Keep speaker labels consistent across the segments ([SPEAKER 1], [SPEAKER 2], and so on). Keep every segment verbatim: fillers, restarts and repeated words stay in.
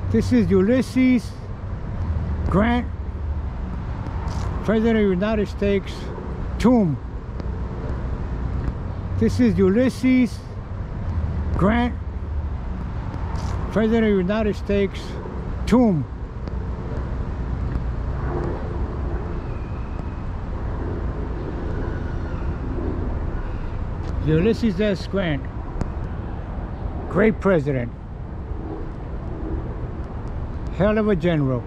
[SPEAKER 1] This is Ulysses Grant, President of the United States, tomb. This is Ulysses Grant, President of the United States, tomb. Ulysses S. Grant, great president, hell of a general.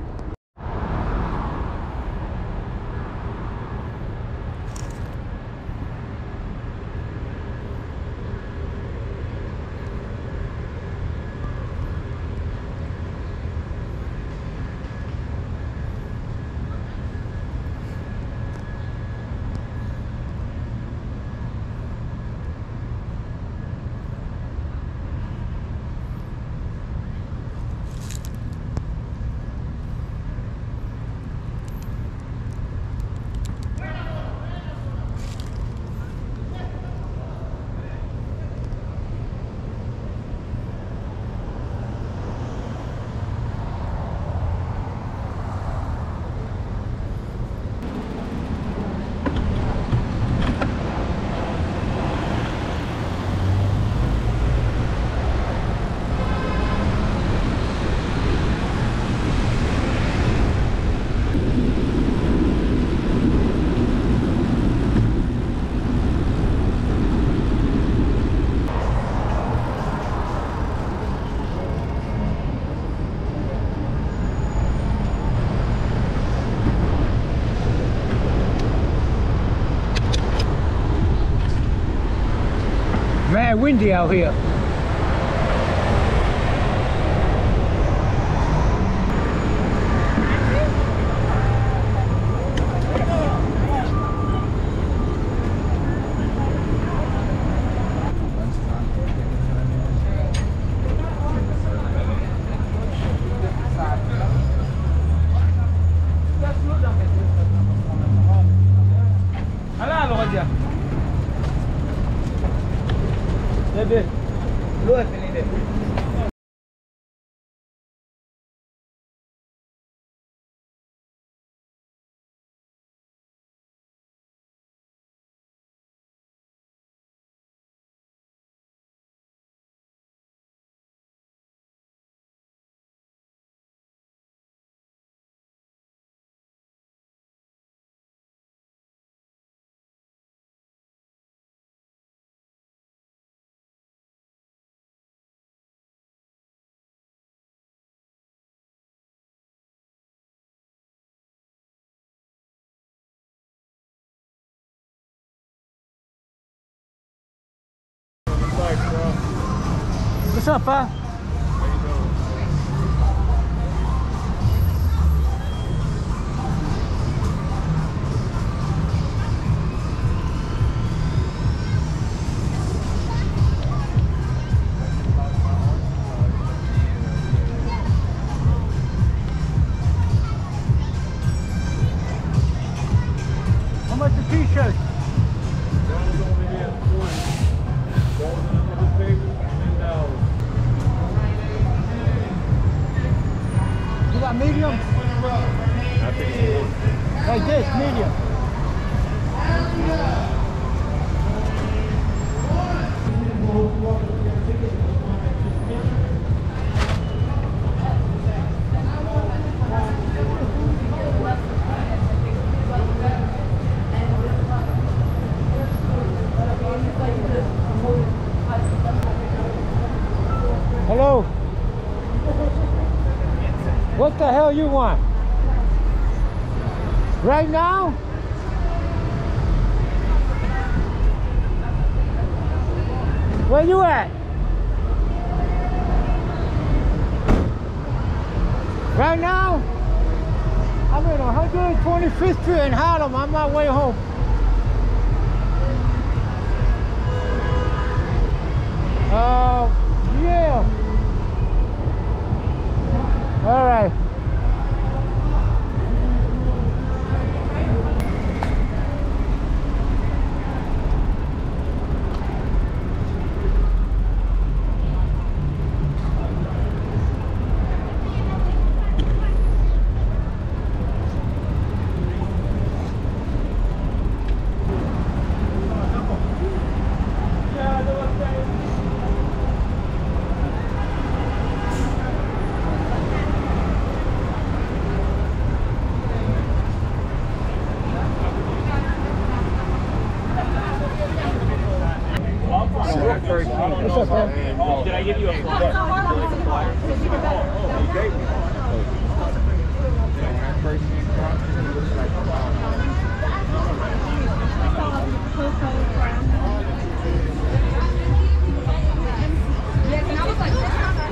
[SPEAKER 1] Man, windy out here. What's up, Pa?
[SPEAKER 2] How you doing?
[SPEAKER 1] How much the t-shirt?
[SPEAKER 2] Those over here, twenty. Those under the table, ten dollars.
[SPEAKER 1] You got medium?
[SPEAKER 2] I think it is.
[SPEAKER 1] Like this, medium. Hello? What the hell you want? Right now? Where you at? Right now? I'm in one hundred twenty-fifth Street in Harlem. I'm on my way home. Uh, yeah. All right.
[SPEAKER 2] Oh, did I give you a flyer? flyer? Oh, oh, you gave me.
[SPEAKER 3] Yes, and I was like,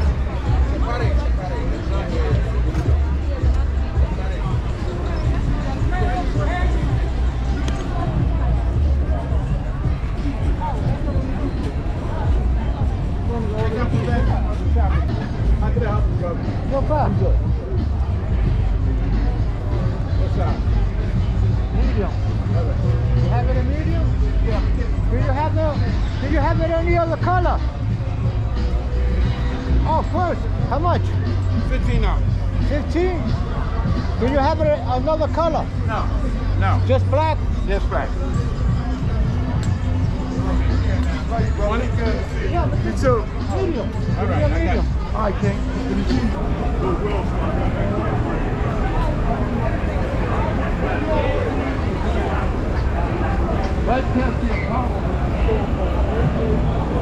[SPEAKER 2] How can I help you, brother?
[SPEAKER 1] No problem.
[SPEAKER 2] Good. What's up?
[SPEAKER 1] Medium. You have it in medium? Yeah. Do you have it? Do you have it any other color? Oh, first. How much?
[SPEAKER 2] Fifteen dollars.
[SPEAKER 1] Fifteen. Do you have it another color?
[SPEAKER 2] No. No.
[SPEAKER 1] Just black?
[SPEAKER 2] Just black. Twenty.
[SPEAKER 1] Yeah, but
[SPEAKER 2] You too.
[SPEAKER 1] medium.
[SPEAKER 2] All right. I got
[SPEAKER 1] Medium.
[SPEAKER 2] you.
[SPEAKER 1] All right, King.
[SPEAKER 2] Let's test the